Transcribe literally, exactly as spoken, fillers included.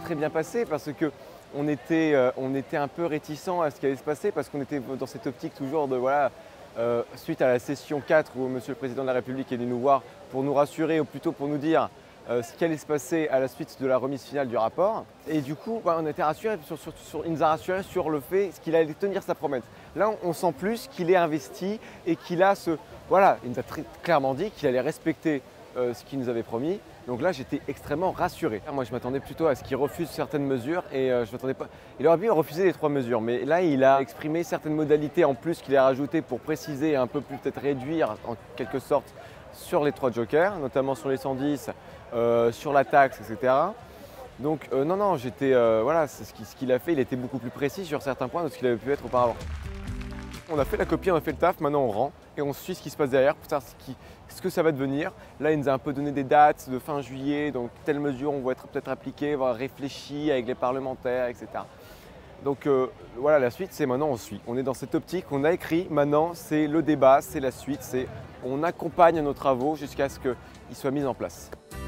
très bien passé parce que on était, euh, on était un peu réticents à ce qui allait se passer parce qu'on était dans cette optique toujours de voilà, euh, suite à la session quatre où Monsieur le Président de la République est venu nous voir pour nous rassurer ou plutôt pour nous dire euh, ce qui allait se passer à la suite de la remise finale du rapport. Et du coup, bah, on était rassurés, sur, sur, sur, il nous a rassurés sur le fait qu'il allait tenir sa promesse. Là, on, on sent plus qu'il est investi et qu'il a ce, voilà, il nous a très clairement dit qu'il allait respecter euh, ce qu'il nous avait promis. Donc là, j'étais extrêmement rassuré. Moi, je m'attendais plutôt à ce qu'il refuse certaines mesures et euh, je m'attendais pas. Il aurait pu refuser les trois mesures, mais là, il a exprimé certaines modalités en plus qu'il a rajoutées pour préciser et un peu plus peut-être réduire en quelque sorte sur les trois jokers, notamment sur les cent dix, euh, sur la taxe, et cetera. Donc euh, non, non, j'étais, euh, voilà, c'est ce qu'il ce qu'il a fait. Il était beaucoup plus précis sur certains points de ce qu'il avait pu être auparavant. On a fait la copie, on a fait le taf, maintenant on rend et on suit ce qui se passe derrière pour savoir ce, qui, ce que ça va devenir. Là, il nous a un peu donné des dates de fin juillet, donc telle mesure on va être peut-être appliquée, va réfléchir avec les parlementaires, et cetera. Donc euh, voilà, la suite, c'est maintenant on suit. On est dans cette optique, on a écrit, maintenant c'est le débat, c'est la suite, c'est on accompagne nos travaux jusqu'à ce qu'ils soient mis en place.